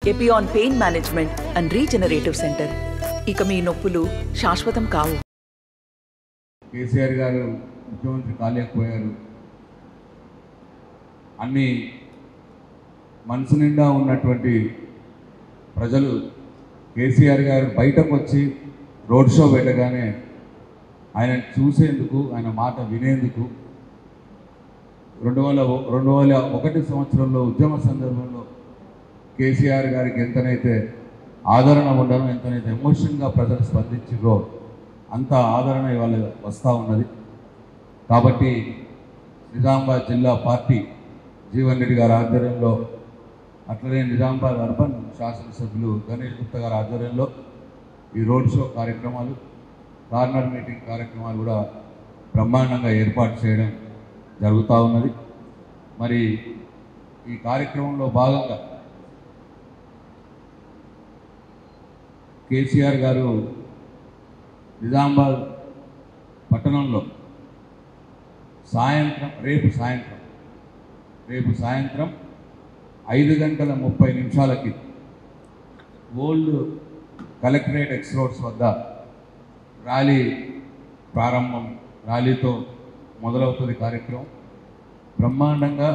Epione pain management and regenerative centre. ఇక మీ నొప్పులు శాశ్వతం కావు. కేసీఆర్ గారు ముఖ్యమంత్రి కాలేకపోయారు. అన్ని మనసు నిండా ఉన్నటువంటి ప్రజలు కేసీఆర్ గారు బయటకు వచ్చి రోడ్ షో పెట్టగానే ఆయన చూసేందుకు, ఆయన మాట వినేందుకు 2001 సంవత్సరంలో ఉద్యమ సందర్భంలో కేసీఆర్ గారికి ఎంతనైతే ఆదరణ ఉండడం, ఎంతనైతే ఎమోషన్గా ప్రజలు స్పందించారో అంత ఆదరణ ఇవాళ వస్తూ ఉన్నది. కాబట్టి నిజామాబాద్ జిల్లా పార్టీ జీవన్ రెడ్డి గారి ఆధ్వర్యంలో, అట్లనే నిజామాబాద్ అర్బన్ శాసనసభ్యులు గణేష్ గుప్తా గారి ఆధ్వర్యంలో ఈ రోడ్ షో కార్యక్రమాలు, కార్నర్ మీటింగ్ కార్యక్రమాలు కూడా బ్రహ్మాండంగా ఏర్పాటు చేయడం జరుగుతూ ఉన్నది. మరి ఈ కార్యక్రమంలో భాగంగా కేసీఆర్ గారు నిజామాబాద్ పట్టణంలో రేపు సాయంత్రం 5:30 ఓల్డ్ కలెక్టరేట్ ఎక్స్ రోడ్స్ వద్ద ర్యాలీ ప్రారంభం, ర్యాలీతో మొదలవుతుంది కార్యక్రమం. బ్రహ్మాండంగా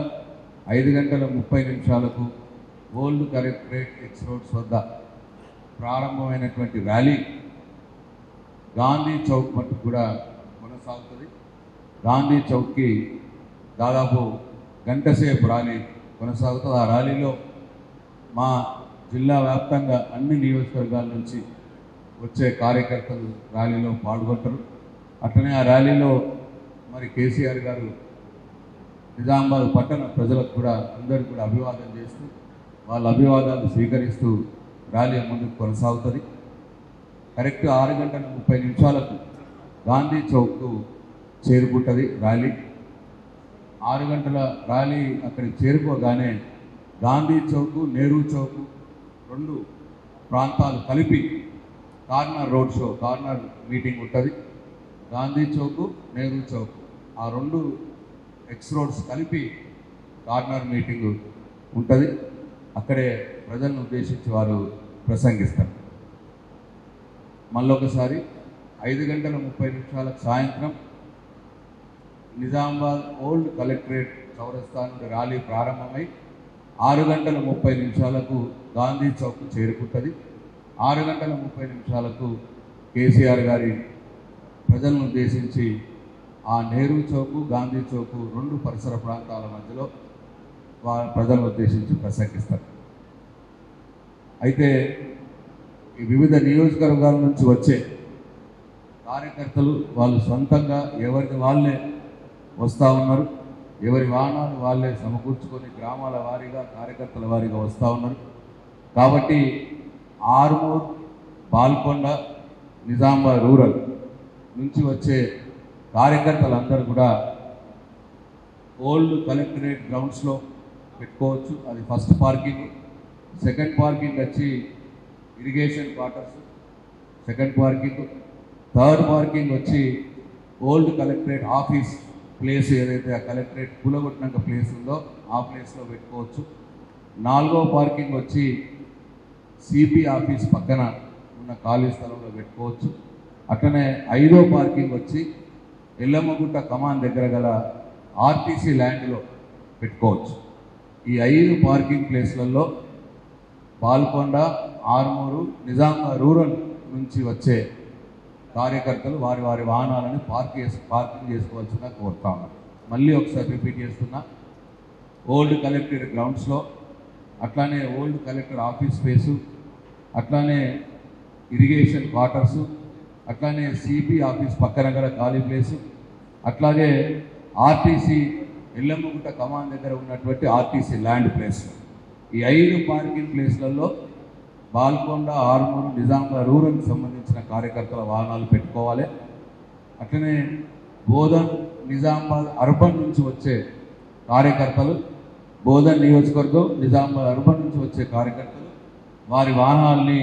5:30 ఓల్డ్ కలెక్టరేట్ ఎక్స్ రోడ్స్ వద్ద ప్రారంభమైనటువంటి ర్యాలీ గాంధీ చౌక్ మట్టుకు కూడా కొనసాగుతుంది. గాంధీ చౌక్కి దాదాపు గంట సేపు ర్యాలీ కొనసాగుతుంది. ఆ ర్యాలీలో మా జిల్లా వ్యాప్తంగా అన్ని నియోజకవర్గాల నుంచి వచ్చే కార్యకర్తలు ర్యాలీలో పాల్గొంటారు. అట్లనే ఆ ర్యాలీలో మరి కేసీఆర్ గారు నిజామాబాద్ పట్టణ ప్రజలకు కూడా, అందరికీ కూడా అభివాదం చేస్తూ, వాళ్ళ అభివాదాలు స్వీకరిస్తూ ర్యాలీ ముందుకు కొనసాగుతుంది. కరెక్ట్ 6:30 గాంధీ చౌక్కు చేరుకుంటుంది ర్యాలీ. 6 గంటల ర్యాలీ అక్కడికి చేరుకోగానే గాంధీ చౌక్, నెహ్రూ చౌక్ 2 ప్రాంతాలు కలిపి కార్నర్ మీటింగ్ ఉంటుంది. గాంధీ చౌక్, నెహ్రూ చౌక్ ఆ 2 ఎక్స్ రోడ్స్ కలిపి కార్నర్ మీటింగ్ ఉంటుంది. అక్కడే ప్రజలను ఉద్దేశించి వారు ప్రసంగిస్తారు. మళ్ళొకసారి 5:30 సాయంత్రం నిజామాబాద్ ఓల్డ్ కలెక్టరేట్ చౌరస్తా నుండి ర్యాలీ ప్రారంభమై 6:30 గాంధీ చౌక్ చేరుకుంటుంది. 6:30 కేసీఆర్ గారి ప్రజలను ఉద్దేశించి ఆ నెహ్రూ చౌకు, గాంధీ చౌకు 2 పరిసర ప్రాంతాల మధ్యలో ప్రజలను ఉద్దేశించి ప్రసంగిస్తారు. అయితే ఈ వివిధ నియోజకవర్గాల నుంచి వచ్చే కార్యకర్తలు వాళ్ళు సొంతంగా ఎవరికి వాళ్ళే వస్తూ ఉన్నారు. ఎవరి వాహనాలు వాళ్ళే సమకూర్చుకొని గ్రామాల వారీగా, కార్యకర్తల వారీగా వస్తూ ఉన్నారు. కాబట్టి ఆర్మూర్, బాల్కొండ, నిజామాబాద్ రూరల్ నుంచి వచ్చే కార్యకర్తలందరూ కూడా ఓల్డ్ కలెక్టరేట్ గ్రౌండ్స్లో పెట్టుకోవచ్చు. అది ఫస్ట్ పార్కింగ్. సెకండ్ పార్కింగ్ వచ్చి irrigation quarters second parking. Third parking వచ్చి ఓల్డ్ కలెక్టరేట్ ఆఫీస్ ప్లేస్, ఏదైతే ఆ కలెక్టరేట్ కూలగొట్టినాక ప్లేస్ ఉందో ఆ ప్లేస్లో పెట్టుకోవచ్చు. 4వ పార్కింగ్ వచ్చి సిపి ఆఫీస్ పక్కన ఉన్న ఖాళీ స్థలంలో పెట్టుకోవచ్చు. అట్లనే 5వ పార్కింగ్ వచ్చి ఎల్లమ్మగుట్ట కమాన్ దగ్గర గల ఆర్టీసీ ల్యాండ్లో పెట్టుకోవచ్చు. ఈ 5 పార్కింగ్ ప్లేస్లలో బాల్కొండ, ఆర్మూరు, నిజామాబాద్ రూరల్ నుంచి వచ్చే కార్యకర్తలు వారి వారి వాహనాలను పార్కింగ్ చేసుకోవాల్సిందిగా కోరుతా ఉన్నారు. మళ్ళీ ఒకసారి రిపీట్ చేస్తున్నా, ఓల్డ్ కలెక్టరేట్ గ్రౌండ్స్లో, అట్లానే ఓల్డ్ కలెక్టర్ ఆఫీస్ స్పేసు, అట్లానే ఇరిగేషన్ క్వార్టర్సు, అట్లానే సిపి ఆఫీస్ పక్కన గల ఖాళీ ప్లేసు, అట్లాగే ఆర్టీసీ ఎల్లమ్మగుట్ట కమాన్ దగ్గర ఉన్నటువంటి ఆర్టీసీ ల్యాండ్ ప్లేస్. ఈ 5 పార్కింగ్ ప్లేస్లలో బాల్కొండ, ఆర్మూరు, నిజామాబాద్ రూరల్కి సంబంధించిన కార్యకర్తల వాహనాలు పెట్టుకోవాలి. అట్లనే బోధన్, నిజామాబాద్ అర్బన్ నుంచి వచ్చే కార్యకర్తలు, బోధన్ నియోజకవర్గం, నిజామాబాద్ అర్బన్ నుంచి వచ్చే కార్యకర్తలు వారి వాహనాల్ని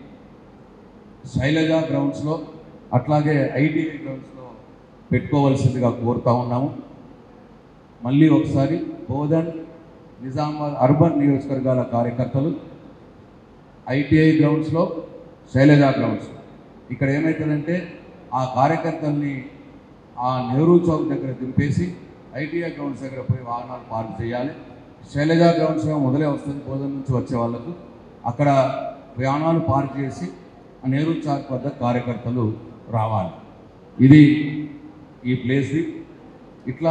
శైలజ గ్రౌండ్స్లో, అట్లాగే ఐటీఐ గ్రౌండ్స్లో పెట్టుకోవాల్సిందిగా కోరుతా ఉన్నాము. మళ్ళీ ఒకసారి బోధన్, నిజామాబాద్ అర్బన్ నియోజకవర్గాల కార్యకర్తలు ఐటీఐ గ్రౌండ్స్లో, శైలజ గ్రౌండ్స్. ఇక్కడ ఏమవుతుందంటే ఆ కార్యకర్తల్ని ఆ నెహ్రూ చౌక్ దగ్గర దింపేసి ఐటీఐ గ్రౌండ్స్ దగ్గర పోయి వాహనాలు పార్క్ చేయాలి. శైలజ గ్రౌండ్స్ మొదలే వస్తుంది బోధన నుంచి వచ్చే వాళ్ళకు, అక్కడ వాహనాలు పార్క్ చేసి ఆ నెహ్రూ చౌక్ వద్ద కార్యకర్తలు రావాలి. ఇది ఈ ప్లేస్. ఇట్లా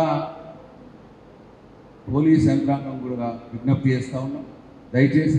పోలీస్ యంత్రాంగం కూడా విజ్ఞప్తి చేస్తూ ఉన్నాం, దయచేసి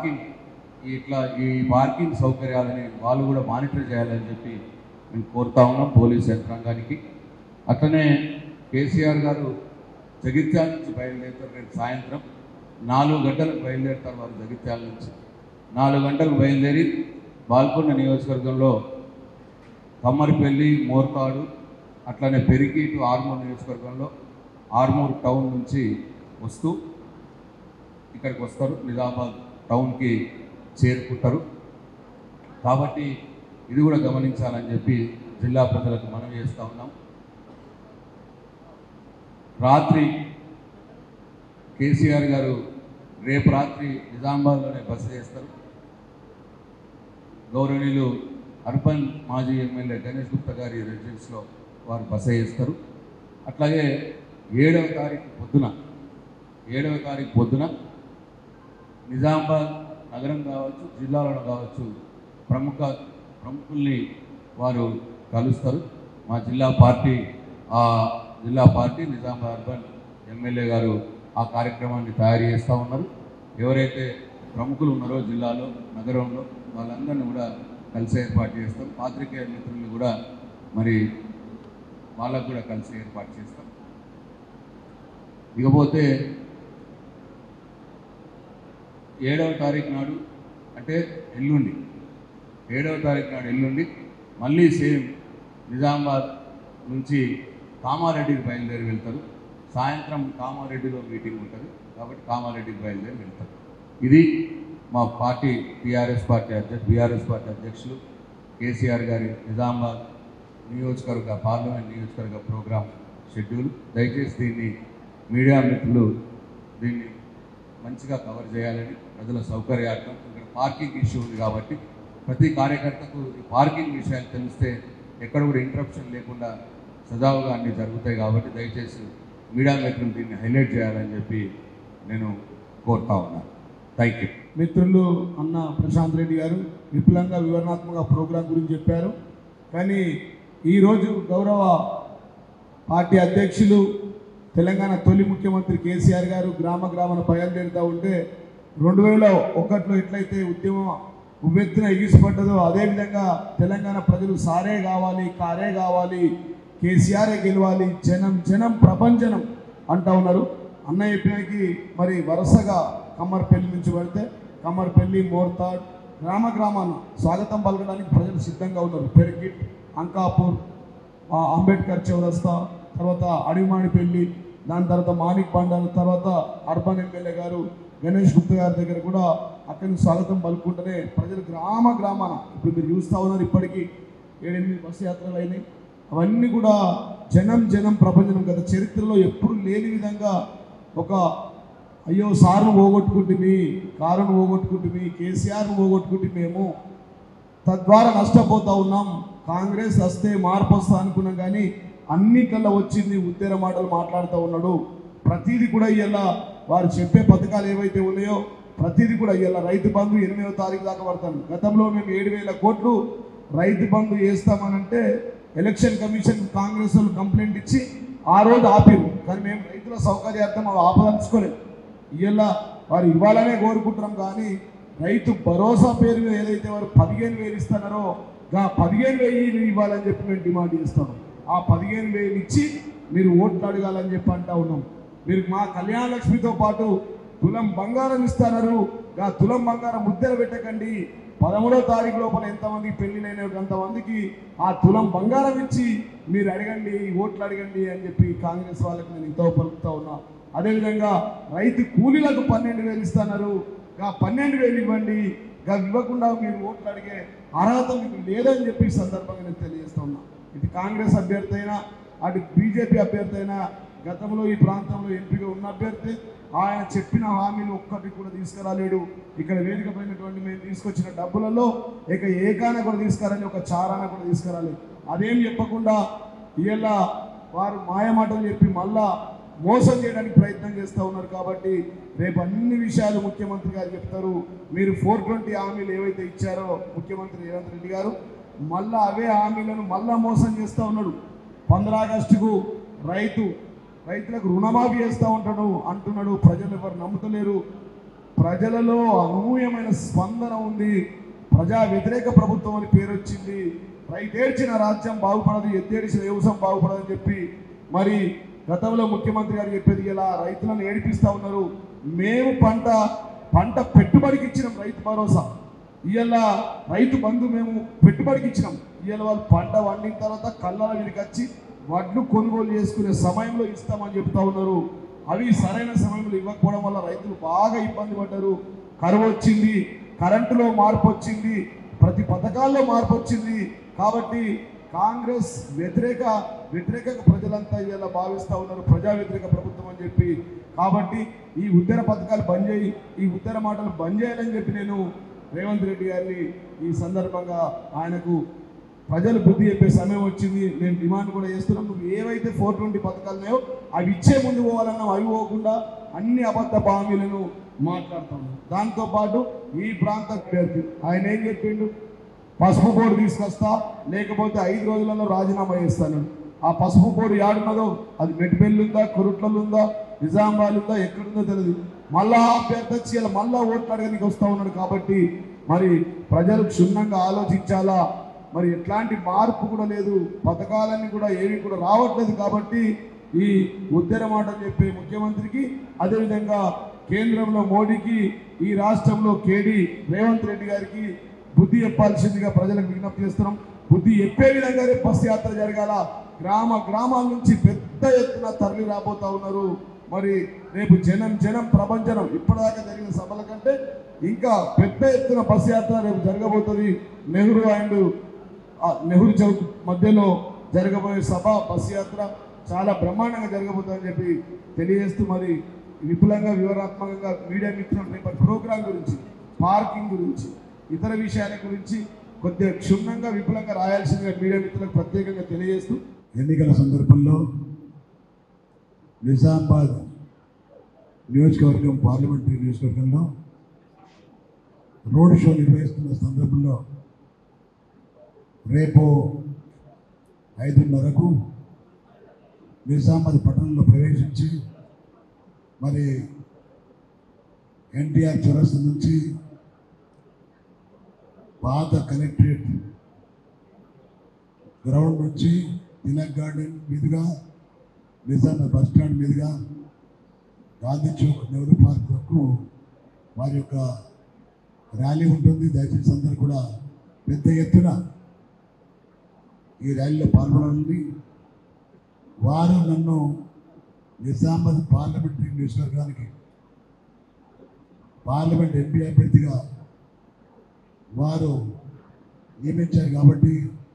ఈ పార్కింగ్ సౌకర్యాలని వాళ్ళు కూడా మానిటర్ చేయాలని చెప్పి మేము కోరుతా ఉన్నాం పోలీస్ యంత్రాంగానికి. అట్లనే కేసీఆర్ గారు జగిత్యాల నుంచి బయలుదేరుతారు. రేపు సాయంత్రం 4 గంటలకు బయలుదేరుతారు వారు. జగిత్యాల నుంచి 4 గంటలకు బయలుదేరి బాల్కొండ నియోజకవర్గంలో కమ్మరిపల్లి, మోర్తాడు, అట్లనే పెరిగి ఇటు ఆర్మూర్ నియోజకవర్గంలో ఆర్మూర్ టౌన్ నుంచి వస్తూ ఇక్కడికి వస్తారు, నిజామాబాద్ టౌన్కి చేరుకుంటారు. కాబట్టి ఇది కూడా గమనించాలని చెప్పి జిల్లా ప్రజలకు మనవి చేస్తూ ఉన్నాం. రాత్రి కేసీఆర్ గారు రేపు రాత్రి నిజామాబాద్లోనే బస చేస్తారు. గౌరవనీయులు అర్బన్ మాజీ ఎమ్మెల్యే గణేష్ గుప్తా గారి రెసిడెన్స్లో వారు బస చేస్తారు. అట్లాగే 7వ తారీఖు పొద్దున నిజామాబాద్ నగరం కావచ్చు, జిల్లాలో కావచ్చు ప్రముఖుల్ని వారు కలుస్తారు. మా జిల్లా పార్టీ నిజామాబాద్ అర్బన్ ఎమ్మెల్యే గారు ఆ కార్యక్రమాన్ని తయారు చేస్తూ ఉన్నారు. ఎవరైతే ప్రముఖులు ఉన్నారో జిల్లాలో, నగరంలో వాళ్ళందరినీ కూడా కలిసి ఏర్పాటు చేస్తాం. పాత్రికేయ మిత్రులు కూడా మరి వాళ్ళకు కూడా కలిసి ఏర్పాటు చేస్తాం. ఇకపోతే 7వ తారీఖు నాడు అంటే ఎల్లుండి, 7వ తారీఖు నాడు ఎల్లుండి మళ్ళీ సేమ్ నిజామాబాద్ నుంచి కామారెడ్డికి బయలుదేరి వెళ్తారు. సాయంత్రం కామారెడ్డిలో మీటింగ్ ఉంటుంది కాబట్టి కామారెడ్డికి బయలుదేరి వెళ్తారు. ఇది మా పార్టీ బీఆర్ఎస్ పార్టీ అధ్యక్షులు కేసీఆర్ గారి నిజామాబాద్ పార్లమెంట్ నియోజకవర్గ ప్రోగ్రాం షెడ్యూల్. దయచేసి దీన్ని మీడియా మిత్రులు దీన్ని మంచిగా కవర్ చేయాలని, ప్రజల సౌకర్యార్థం. ఇక్కడ పార్కింగ్ ఇష్యూ ఉంది కాబట్టి ప్రతి కార్యకర్తకు ఈ పార్కింగ్ విషయాలు తెలిస్తే ఎక్కడ కూడా ఇంటరప్షన్ లేకుండా సజావుగా అన్నీ జరుగుతాయి. కాబట్టి దయచేసి మీడియా మిత్రులు దీన్ని హైలైట్ చేయాలని చెప్పి నేను కోరుతా ఉన్నాను. Thank you. మిత్రులు అన్న ప్రశాంత్ రెడ్డి గారు విపులంగా వివరణాత్మక ప్రోగ్రాం గురించి చెప్పారు. కానీ ఈరోజు గౌరవ పార్టీ అధ్యక్షులు తెలంగాణ తొలి ముఖ్యమంత్రి కేసీఆర్ గారు గ్రామాన బయలుదేరుతూ ఉంటే 2001లో ఎట్లయితే ఉద్యమం ఉవ్వెత్తున ఎగిసిపడ్డదో అదేవిధంగా తెలంగాణ ప్రజలు సారే కావాలి, కారే కావాలి, కేసీఆరే గెలవాలి, జనం ప్రపంచనం అంటూ ఉన్నారు. అన్న చెప్పినకి మరి వరుసగా కమ్మర్పల్లి నుంచి వెళ్తే కమ్మర్పల్లి, మోర్తాడ్ గ్రామాన స్వాగతం పలకడానికి ప్రజలు సిద్ధంగా ఉన్నారు. పెరిగిట్, అంకాపూర్, అంబేద్కర్ చౌరస్తా, తర్వాత అడిమాడిపల్లి, దాని తర్వాత మాణిక్ బండల్, తర్వాత అర్బన్ ఎమ్మెల్యే గారు గణేష్ గుప్తా గారి దగ్గర కూడా అక్కడి నుంచి స్వాగతం పలుకుంటూనే ప్రజలు గ్రామాన ఇప్పుడు మీరు చూస్తూ ఉన్నారు. ఇప్పటికీ 7-8 బస్సు యాత్రలు అయినాయి. అవన్నీ కూడా జనం ప్రపంచం. గత చరిత్రలో ఎప్పుడు లేని విధంగా ఒక అయ్యో సార్ను పోగొట్టుకుంటుంది, కారును పోగొట్టుకుంటుంది, కేసీఆర్ను పోగొట్టుకుంటే మేము తద్వారా నష్టపోతూ ఉన్నాం. కాంగ్రెస్ వస్తే మార్పు వస్తా అనుకున్నాం కానీ అన్నికల్లా వచ్చింది ఉత్తర మాటలు మాట్లాడుతూ ఉన్నాడు. ప్రతిదీ కూడా ఇలా వారు చెప్పే పథకాలు ఏవైతే ఉన్నాయో ప్రతిదీ కూడా ఇలా రైతు బంధు 8వ తారీఖు దాకా పడతాను. గతంలో మేము 7,000 కోట్లు రైతు బంధు వేస్తామనంటే ఎలక్షన్ కమిషన్ కాంగ్రెస్ వాళ్ళు కంప్లైంట్ ఇచ్చి ఆ రోజు ఆపిరు. కానీ మేము రైతుల సౌకర్యార్థం అవి ఆపదలుచుకోలేదు. ఇలా వారు ఇవ్వాలనే కోరుకుంటున్నాం. కానీ రైతు భరోసా పేరు మీద ఏదైతే వారు 15,000 ఇస్తున్నారో ఆ 15,000 ఇవ్వాలని చెప్పి మేము డిమాండ్ చేస్తాం. ఆ 15,000 ఇచ్చి మీరు ఓట్లు అడగాలని చెప్పి అంటా ఉన్నాం. మీరు మా కళ్యాణ లక్ష్మితో పాటు తులం బంగారం ఇస్తున్నారు. ఆ తులం బంగారం ముద్దలు పెట్టకండి. 13వ తారీఖు లోపల ఎంతమంది పెళ్లినైనా అంతమందికి ఆ తులం బంగారం ఇచ్చి మీరు అడగండి, ఓట్లు అడగండి అని చెప్పి కాంగ్రెస్ వాళ్ళకి నేను ఇంతో పలుకుతా ఉన్నా. అదేవిధంగా రైతు కూలీలకు 12,000 ఇస్తున్నారు. ఆ 12,000 ఇవ్వండి. ఇవ్వకుండా మీరు ఓట్లు అడిగే అర్హత మీకు లేదని చెప్పి సందర్భంగా నేను తెలియజేస్తా ఉన్నా. ఇటు కాంగ్రెస్ అభ్యర్థి అయినా, అటు బీజేపీ అభ్యర్థి అయినా గతంలో ఈ ప్రాంతంలో ఎంపీగా ఉన్న అభ్యర్థి. ఆయన చెప్పిన హామీలు ఒక్కటి కూడా తీసుకురాలేడు. ఇక్కడ వేదిక పైనటువంటి మేము తీసుకొచ్చిన డబ్బులలో ఏకాన కూడా తీసుకురాలి, ఒక చారాన కూడా తీసుకురాలి. అదేం చెప్పకుండా ఇలా వారు మాయమాటలు చెప్పి మళ్ళా మోసం చేయడానికి ప్రయత్నం చేస్తూ ఉన్నారు. కాబట్టి రేపు అన్ని విషయాలు ముఖ్యమంత్రి గారు చెప్తారు. మీరు 420 హామీలు ఏవైతే ఇచ్చారో ముఖ్యమంత్రి రేవంత్ రెడ్డి గారు మళ్ళా అవే హామీలను మళ్ళా మోసం చేస్తూ ఉన్నాడు. 15 ఆగస్టుకు రైతులకు రుణమాఫీ చేస్తూ అంటున్నాడు. ప్రజలు ఎవరు నమ్ముతలేరు. ప్రజలలో అనూహ్యమైన స్పందన ఉంది. ప్రజా వ్యతిరేక ప్రభుత్వం అని పేరు వచ్చింది. రైతేడ్చిన రాజ్యం బాగుపడదు, ఎత్తేడిచిన వ్యవసాయం బాగుపడదని చెప్పి మరి గతంలో ముఖ్యమంత్రి గారు చెప్పేది ఇలా రైతులను ఏడిపిస్తూ ఉన్నారు. మేము పంట పెట్టుబడికి ఇచ్చినాం రైతు భరోసా. ఇవాళ రైతు బంధు మేము పెట్టుబడికి ఇచ్చినాం. ఇవాళ వాళ్ళు పంట వండిన తర్వాత కళ్ళ వీరికి వచ్చి వడ్లు కొనుగోలు చేసుకునే సమయంలో ఇస్తామని చెప్తా ఉన్నారు. అవి సరైన సమయంలో ఇవ్వకపోవడం వల్ల రైతులు బాగా ఇబ్బంది పడ్డారు. కరువు వచ్చింది, కరెంటులో మార్పు వచ్చింది, ప్రతి పథకాల్లో మార్పు వచ్చింది. కాబట్టి కాంగ్రెస్ వ్యతిరేక ప్రజలంతా ఇలా భావిస్తూ ఉన్నారు, ప్రజా వ్యతిరేక ప్రభుత్వం అని చెప్పి. కాబట్టి ఈ ఉత్తర పథకాలు బంద్ చేయి, ఈ ఉత్తర మాటలు బంద్ చేయాలని చెప్పి నేను రేవంత్ రెడ్డి గారిని ఈ సందర్భంగా ఆయనకు ప్రజలు బుద్ధి చెప్పే సమయం వచ్చింది. నేను డిమాండ్ కూడా చేస్తున్నాను. నువ్వు ఏవైతే 420 పథకాలు ఉన్నాయో అవి ఇచ్చే ముందు పోవాలన్నా అవి పోకుండా అన్ని అబద్ధ హామీలను మాట్లాడుతాను. దాంతోపాటు ఈ ప్రాంత అభ్యర్థి ఆయన ఏం చెప్పిండు, పసుపు బోర్డు తీసుకొస్తా లేకపోతే 5 రోజులలో రాజీనామా చేస్తాను. ఆ పసుపు బోర్డు ఏడున్నదో అది మెట్టిపల్లి ఉందా, కురుట్లలో ఉందా, నిజామాబాద్ ఉందా, ఎక్కడుందో తెలియదు. మళ్ళా అభ్యర్థి వచ్చి మళ్ళా ఓట్లు అడగడానికి వస్తూ ఉన్నాడు. కాబట్టి మరి ప్రజలు క్షుణ్ణంగా ఆలోచించాలా. మరి ఎట్లాంటి మార్పు కూడా లేదు, పథకాలన్నీ కూడా ఏవి కూడా రావట్లేదు. కాబట్టి ఈ ఉత్తర మాటలు చెప్పే ముఖ్యమంత్రికి, అదేవిధంగా కేంద్రంలో మోడీకి, ఈ రాష్ట్రంలో కేడీ రేవంత్ రెడ్డి గారికి బుద్ధి చెప్పాల్సిందిగా ప్రజలకు విజ్ఞప్తి చేస్తున్నాం. బుద్ధి చెప్పే విధంగా రేపు బస్సు యాత్ర జరగాల. గ్రామాల నుంచి పెద్ద ఎత్తున తరలి రాబోతా ఉన్నారు. మరి రేపు జనం ప్రపంచనం ఇప్పటిదాకా జరిగిన సభల కంటే ఇంకా పెద్ద ఎత్తున బస్సు యాత్ర రేపు జరగబోతుంది. నెహ్రూ చౌక్ మధ్యలో జరగబోయే సభ బస్సు యాత్ర చాలా బ్రహ్మాండంగా జరగబోతుందని చెప్పి తెలియజేస్తూ మరి విపులంగా వివరాత్మకంగా మీడియా మిత్రులు రేపటి ప్రోగ్రాం గురించి, పార్కింగ్ గురించి, ఇతర విషయాల గురించి కొద్దిగా క్షుణ్ణంగా విపులంగా రాయాల్సిందిగా మీడియా మిత్రులకు ప్రత్యేకంగా తెలియజేస్తూ, ఎన్నికల సందర్భంలో నిజామాబాద్ నియోజకవర్గం పార్లమెంటరీ నియోజకవర్గంలో రోడ్ షో నిర్వహిస్తున్న సందర్భంలో రేపు 5:30కు నిజామాబాద్ పట్టణంలో ప్రవేశించి మరి ఎన్టీఆర్ చౌరస్తా నుంచి పాత కలెక్టరేట్ గ్రౌండ్ నుంచి తిలక్ గార్డెన్ మీదుగా నిజామాబాద్ బస్ స్టాండ్ మీదుగా గాంధీ చౌక్ నెహ్రూ పార్క్ వరకు వారి యొక్క ర్యాలీ ఉంటుంది. దయచేసి అందరూ కూడా పెద్ద ఎత్తున ఈ ర్యాలీలో పాల్గొనాలని, వారు నన్ను నిజామాబాద్ పార్లమెంటరీ నియోజకవర్గానికి పార్లమెంట్ ఎంపీ అభ్యర్థిగా వారు నియమించారు. కాబట్టి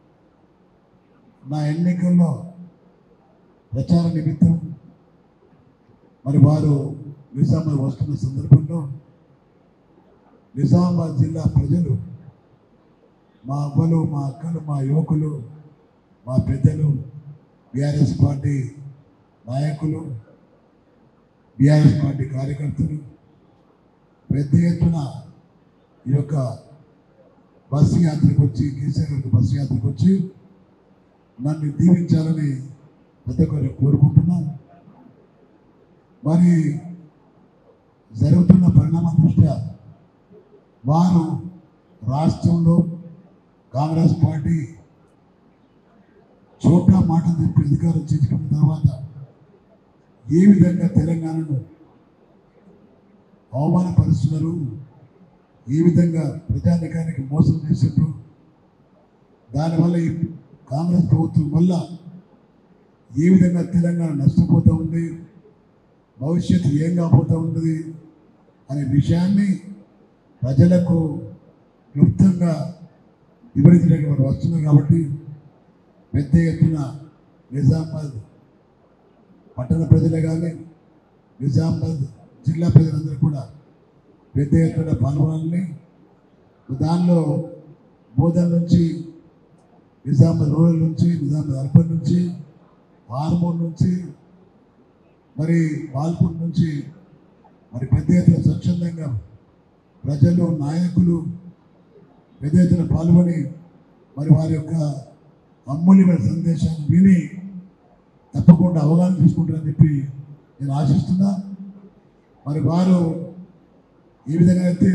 నా ఎన్నికల్లో ప్రచార నిమిత్తం మరి వారు నిజామాబాద్ వస్తున్న సందర్భంలో నిజామాబాద్ జిల్లా ప్రజలు, మా అవ్వలు, మా అక్కలు, మా యువకులు, మా పెద్దలు, బీఆర్ఎస్ పార్టీ నాయకులు, బీఆర్ఎస్ పార్టీ కార్యకర్తలు పెద్ద ఎత్తున ఈ యొక్క బస్సు యాత్రకు వచ్చి, కేసీఆర్ గారికి బస్సు యాత్రకు వచ్చి నన్ను దీవించాలని ప్రతి ఒక్కరు కోరుకుంటున్నాను. మరి జరుగుతున్న పరిణామం దృష్ట్యా వారు రాష్ట్రంలో కాంగ్రెస్ పార్టీ చోటా మాటలు చెప్పి అధికారం చేర్చుకున్న తర్వాత ఏ విధంగా తెలంగాణను అవమానపరుస్తున్నారు, ఏ విధంగా ప్రజానికానికి మోసం చేశారు, దానివల్ల ఈ కాంగ్రెస్ ప్రభుత్వం వల్ల ఏ విధంగా తెలంగాణ నష్టపోతూ ఉంది, భవిష్యత్తు ఏం కాబోతూ ఉన్నది అనే విషయాన్ని ప్రజలకు క్లుప్తంగా వివరించడానికి వారు వస్తున్నారు. కాబట్టి పెద్ద ఎత్తున నిజామాబాద్ పట్టణ ప్రజలే కానీ నిజామాబాద్ జిల్లా ప్రజలందరూ కూడా పెద్ద ఎత్తున పాల్గొనాలని, దానిలో బోధన నుంచి, నిజామాబాద్ రూరల్ నుంచి, నిజామాబాద్ అర్బన్ నుంచి, హార్మోన్ నుంచి, మరి బాల్పూర్ నుంచి మరి పెద్ద ఎత్తున స్వచ్ఛందంగా ప్రజలు, నాయకులు పెద్ద ఎత్తున పాల్గొని మరి వారి యొక్క అమూల్యమైన సందేశాన్ని విని తప్పకుండా అవగాహన తీసుకుంటారని చెప్పి నేను ఆశిస్తున్నా. మరి వారు ఏ విధంగా అయితే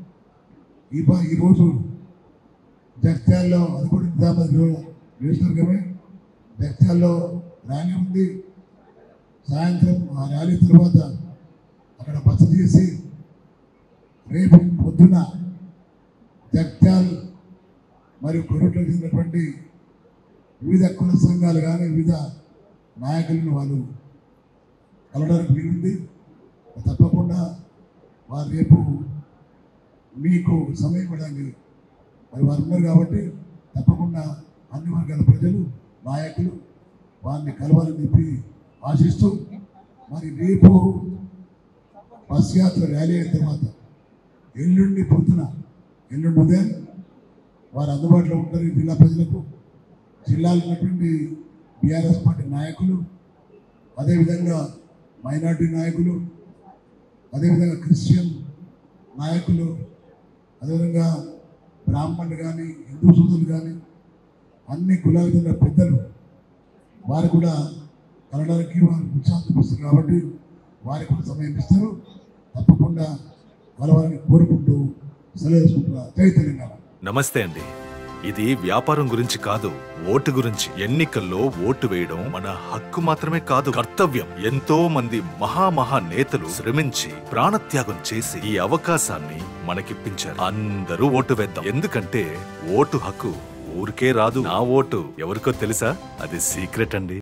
ఈరోజు జగిత్యాలలో, అది కూడా నిజామాబాద్ నియోజకవర్గమే, జగిత్యాలలో ర్యాలీ ఉంది. సాయంత్రం ఆ ర్యాలీ తర్వాత అక్కడ బస చేసి రేపు పొద్దున జగిత్యాల్ మరియు కొరట్లకు చెందినటువంటి వివిధ కుల సంఘాలు కానీ వివిధ నాయకులను వాళ్ళు కలవడానికి వీలుంది. తప్పకుండా వారు రేపు మీకు సమయం ఇవ్వడానికి మరి వారు ఉన్నారు కాబట్టి తప్పకుండా అన్ని వర్గాల ప్రజలు, నాయకులు వారిని కలవాలని చెప్పి ఆశిస్తూ, మరి రేపు బస్ యాత్ర ర్యాలీ అయిన తర్వాత ఎల్లుండి పొద్దున, ఎల్లుండి ఉదయం వారు అందుబాటులో ఉంటారు. జిల్లా ప్రజలకు, జిల్లాలో ఉన్నటువంటి బీఆర్ఎస్ పార్టీ నాయకులు, అదేవిధంగా మైనార్టీ నాయకులు, అదేవిధంగా క్రిస్టియన్ నాయకులు, అదేవిధంగా బ్రాహ్మణులు కానీ, హిందూ సోదరులు కానీ, అన్ని కులాలకు చెందిన పెద్దలు వారు కూడా కలవడానికి వారు ఉత్సాహం చూపిస్తారు కాబట్టి వారికి కూడా సమయం ఇస్తారు. తప్పకుండా కలవాలని కోరుకుంటూ సెలవు తీసుకుంటున్నారు. జై తెలంగాణ. నమస్తే అండి. ఇది వ్యాపారం గురించి కాదు, ఓటు గురించి. ఎన్నికల్లో ఓటు వేయడం మన హక్కు మాత్రమే కాదు, కర్తవ్యం. ఎంతో మంది మహా నేతలు శ్రమించి ప్రాణత్యాగం చేసి ఈ అవకాశాన్ని మనకిప్పించారు. అందరూ ఓటు వేద్దాం. ఎందుకంటే ఓటు హక్కు ఊరికే రాదు. నా ఓటు ఎవరికో తెలుసా? అది సీక్రెట్ అండి.